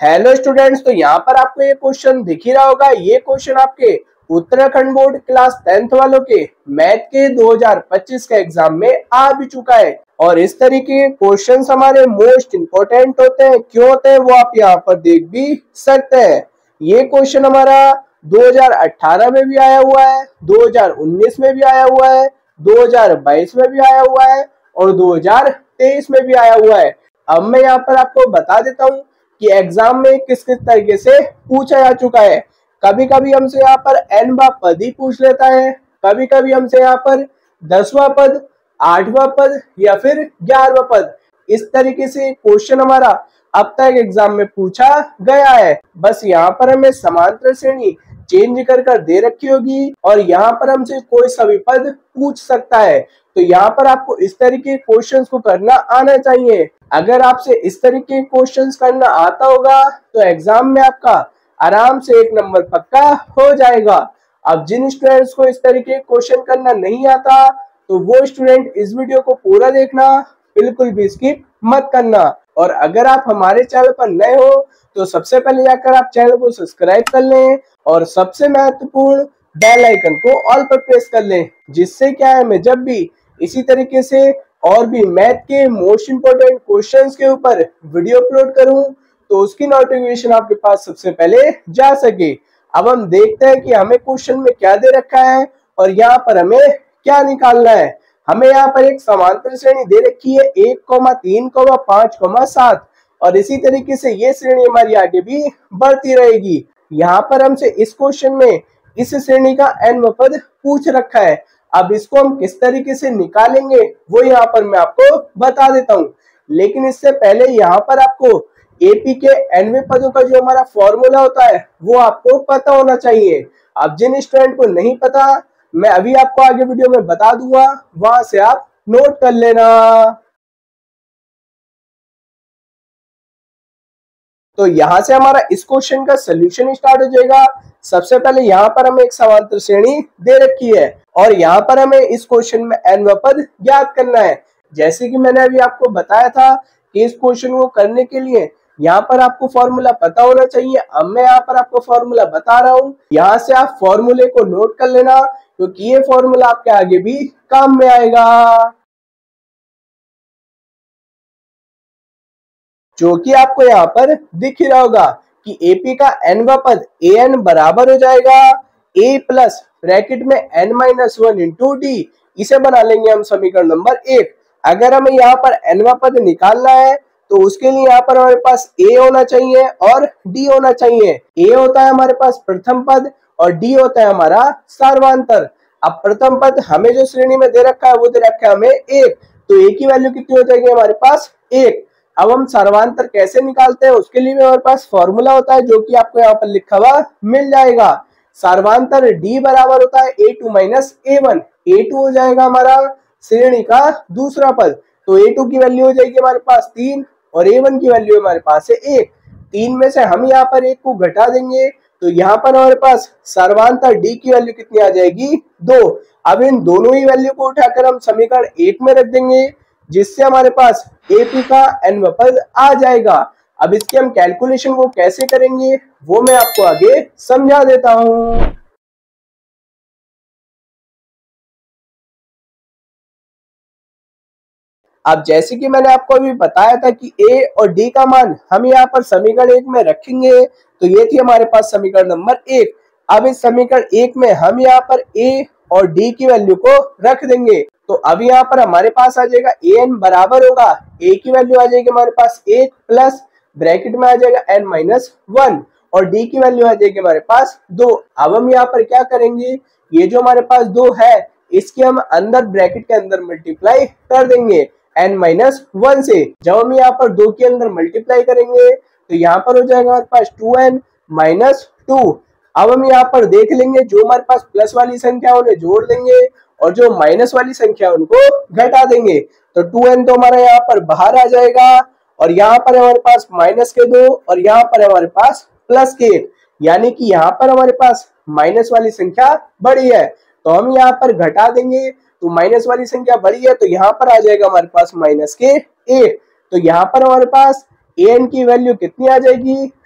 Hello students, तो यहाँ पर आपको ये क्वेश्चन दिख ही रहा होगा। ये क्वेश्चन आपके उत्तराखंड बोर्ड क्लास 10th वालों के मैथ के 2025 के एग्जाम में आ भी चुका है। और इस तरीके के क्वेश्चंस हमारे मोस्ट इंपोर्टेंट होते हैं। क्यों होते हैं वो आप यहाँ पर देख भी सकते हैं। ये क्वेश्चन हमारा 2018 में भी आया हुआ है, 2019 में भी आया हुआ है, 2022 में भी आया हुआ है और 2023 में भी आया हुआ है। अब मैं यहाँ पर आपको बता देता हूँ कि एग्जाम में किस किस तरीके से पूछा जा चुका है। कभी कभी हमसे यहाँ पर nवां पद ही पूछ लेता है, कभी कभी हमसे यहाँ पर 10वां पद, 8वां पद या फिर 11वां पद। इस तरीके से क्वेश्चन हमारा अब तक एग्जाम में पूछा गया है। बस यहाँ पर हमें समांतर श्रेणी चेंज कर दे रखी होगी और यहाँ पर हमसे कोई सा भी पद पूछ सकता है। तो यहाँ पर आपको इस तरीके के क्वेश्चंस को करना आना चाहिए। अगर आपसे इस तरीके के क्वेश्चंस करना आता होगा तो एग्जाम में आपका आराम से 1 नंबर पक्का हो जाएगा। अब जिन स्टूडेंट्स को इस तरीके के क्वेश्चन करना नहीं आता तो वो स्टूडेंट इस वीडियो को पूरा देखना, बिल्कुल भी स्किप मत करना। और अगर आप हमारे चैनल पर नए हो तो सबसे पहले जाकर आप चैनल को सब्सक्राइब कर लें और सबसे महत्वपूर्ण बेल आइकन को ऑल पर प्रेस कर लें, जिससे क्या है मैं जब भी इसी तरीके से और भी मैथ के मोस्ट इंपोर्टेंट क्वेश्चंस के ऊपर वीडियो अपलोड करूं तो उसकी नोटिफिकेशन आपके पास सबसे पहले जा सके। अब हम देखते हैं कि हमें क्वेश्चन में क्या दे रखा है और यहाँ पर हमें क्या निकालना है। हमें यहाँ पर एक समांतर श्रेणी दे रखी है 1, 3, 5, 7 और इसी तरीके से ये श्रेणी हमारी आगे भी बढ़ती रहेगी। यहाँ पर हमसे इस क्वेश्चन में इस श्रेणी का nवां पद पूछ रखा है। अब इसको हम किस तरीके से निकालेंगे वो यहाँ पर मैं आपको बता देता हूँ, लेकिन इससे पहले यहाँ पर आपको एपी के nवें पदों का जो हमारा फॉर्मूला होता है वो आपको पता होना चाहिए। अब जिन स्टूडेंट को नहीं पता मैं अभी आपको आगे वीडियो में बता दूंगा, वहां से आप नोट कर लेना। तो यहां से हमारा इस क्वेश्चन का सोल्यूशन स्टार्ट हो जाएगा। सबसे पहले यहाँ पर हमें एक समांतर श्रेणी दे रखी है और यहाँ पर हमें इस क्वेश्चन में nवां पद ज्ञात करना है। जैसे कि मैंने अभी आपको बताया था कि इस क्वेश्चन को करने के लिए यहाँ पर आपको फॉर्मूला पता होना चाहिए। अब मैं यहाँ पर आपको फॉर्मूला बता रहा हूँ, यहाँ से आप फॉर्मूले को नोट कर लेना क्योंकि ये फॉर्मूला आपके आगे भी काम में आएगा। जो कि आपको यहाँ पर दिख ही रहा होगा कि एपी का nवां पद an बराबर हो जाएगा a प्लस ब्रैकेट में n-1 इंटू डी। इसे बना लेंगे हम समीकरण नंबर 1। अगर हमें यहाँ पर nवां पद निकालना है तो उसके लिए यहाँ पर हमारे पास a होना चाहिए और d होना चाहिए। a होता है हमारे पास प्रथम पद और d होता है हमारा सर्वांतर। अब प्रथम पद हमें जो श्रेणी में दे रखा है वो दे रखा है हमें 1, तो a की वैल्यू कितनी हो जाएगी हमारे पास 1। अब हम सर्वांतर कैसे निकालते हैं उसके लिए हमारे पास फॉर्मूला होता है जो कि आपको यहाँ पर लिखा हुआ मिल जाएगा। सर्वांतर d बराबर होता है a2 माइनस a1। a2 हो जाएगा हमारा श्रेणी का दूसरा पद, तो a2 की वैल्यू हो जाएगी हमारे पास 3 और a1 की वैल्यू हमारे पास है 1। 3 में से हम यहाँ पर 1 को घटा देंगे तो यहाँ पर हमारे पास सर्वांतर d की वैल्यू कितनी आ जाएगी 2। अब इन दोनों ही वैल्यू को उठाकर हम समीकरण 1 में रख देंगे, जिससे हमारे पास एपी का nवां पद आ जाएगा। अब इसके हम कैलकुलेशन को कैसे करेंगे वो मैं आपको आगे समझा देता हूं। अब जैसे कि मैंने आपको अभी बताया था कि a और d का मान हम यहाँ पर समीकरण 1 में रखेंगे, तो ये थी हमारे पास समीकरण नंबर 1। अब इस समीकरण 1 में हम यहाँ पर a और d की वैल्यू को रख देंगे, तो अब यहाँ पर हमारे पास आ जाएगा an बराबर होगा a की वैल्यू आ जाएगी हमारे पास 1 प्लस ब्रैकेट में आ जाएगा n-1 और d की वैल्यू आ जाएगी हमारे पास 2। अब हम यहाँ पर क्या करेंगे, ये जो हमारे पास 2 है इसके हम अंदर ब्रैकेट के अंदर मल्टीप्लाई कर देंगे n-1 से। जब हम यहाँ पर 2 के अंदर मल्टीप्लाई करेंगे तो यहाँ पर हो जाएगा हमारे पास 2n-2। अब हम यहाँ पर देख लेंगे जो हमारे पास प्लस वाली संख्या उन्हें जोड़ देंगे और जो माइनस वाली संख्या उनको घटा देंगे, तो 2n तो हमारा यहाँ पर बाहर आ जाएगा और यहाँ पर हमारे पास माइनस के 2 और यहाँ पर हमारे पास प्लस के 1, यानी कि यहाँ पर हमारे पास माइनस वाली संख्या बड़ी है तो हम यहाँ पर घटा देंगे, तो माइनस वाली संख्या बड़ी है तो यहाँ पर आ जाएगा हमारे पास माइनस के 1। तो यहाँ पर हमारे पास an की वैल्यू कितनी आ जाएगी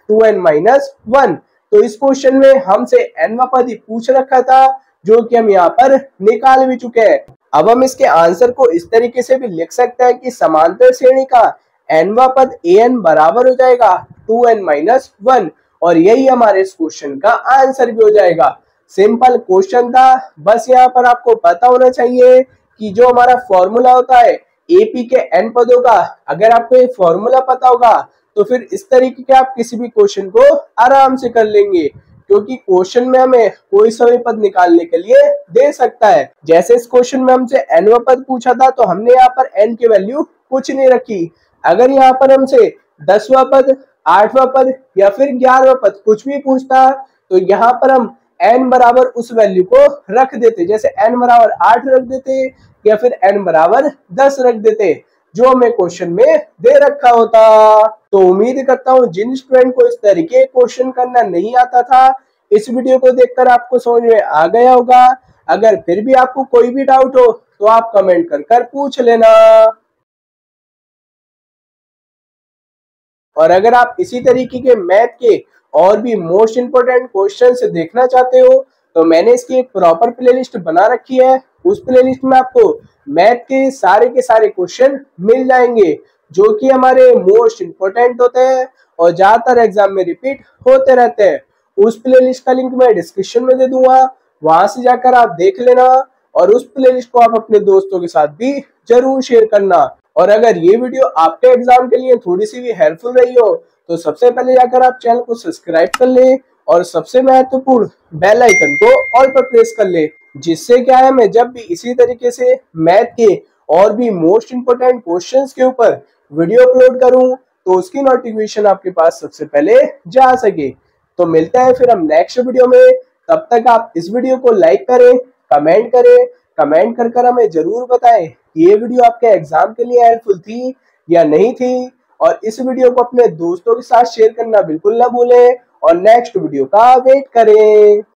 2n-1। तो इस क्वेश्चन में हमसे nवां पद ही पूछ रखा था, जो कि हम यहाँ पर निकाल भी चुके हैं। अब हम इसके आंसर को इस तरीके से भी लिख सकते हैं कि समांतर श्रेणी का nवां पद an बराबर हो जाएगा 2n-1, और यही हमारे इस क्वेश्चन का आंसर भी हो जाएगा। सिंपल क्वेश्चन था, बस यहाँ पर आपको पता होना चाहिए कि जो हमारा फॉर्मूला होता है एपी के n पदों का, अगर आपको ये फॉर्मूला पता होगा तो फिर इस तरीके के आप किसी भी क्वेश्चन को आराम से कर लेंगे, क्योंकि क्वेश्चन में हमें कोई सा भी पद निकालने के लिए दे सकता है। जैसे इस क्वेश्चन में हमसे nवां पद पूछा था, तो हमने यहाँ पर n की वैल्यू कुछ नहीं रखी। अगर यहाँ पर हमसे 10वां पद, 8वां पद या फिर 11वां पद कुछ भी पूछता, तो यहाँ पर हम n बराबर उस वैल्यू को रख देते, जैसे n बराबर 8 रख देते या फिर n बराबर 10 रख देते, जो हमें क्वेश्चन में दे रखा होता। तो उम्मीद करता हूँ जिन स्टूडेंट को इस तरीके क्वेश्चन करना नहीं आता था, इस वीडियो को देखकर आपको समझ में आ गया होगा। अगर फिर भी आपको कोई भी डाउट हो तो आप कमेंट कर पूछ लेना। और अगर आप इसी तरीके के मैथ के और भी मोस्ट इंपोर्टेंट क्वेश्चंस देखना चाहते हो, तो मैंने इसकी एक प्रॉपर प्लेलिस्ट बना रखी है। उस प्लेलिस्ट में आपको मैथ के सारे क्वेश्चन मिल जाएंगे, जो कि हमारे मोस्ट इंपोर्टेंट होते हैं और ज्यादातर एग्जाम में रिपीट होते रहते हैं। उस प्लेलिस्ट का लिंक मैं डिस्क्रिप्शन में दे दूंगा, वहां से जाकर आप देख लेना, और उस प्लेलिस्ट को आप अपने दोस्तों के साथ भी जरूर शेयर करना। और अगर ये वीडियो आपके एग्जाम के लिए थोड़ी सी भी हेल्पफुल रही हो, तो सबसे पहले जाकर आप चैनल को सब्सक्राइब कर ले और सबसे महत्वपूर्ण बेल आइकन को ऑल पर प्रेस कर ले, जिससे क्या है, मैं जब भी इसी तरीके से मैथ के और भी मोस्ट इंपोर्टेंट क्वेश्चंस के ऊपर वीडियो अपलोड करूं, तो उसकी नोटिफिकेशन आपके पास सबसे पहले जा सके। तो मिलते हैं फिर हम नेक्स्ट वीडियो में। तब तक आप इस वीडियो को लाइक करें, कमेंट कर हमें जरूर बताएं कि ये वीडियो आपके एग्जाम के लिए हेल्पफुल थी या नहीं थी, और इस वीडियो को अपने दोस्तों के साथ शेयर करना बिल्कुल ना भूलें, और नेक्स्ट वीडियो का वेट करें।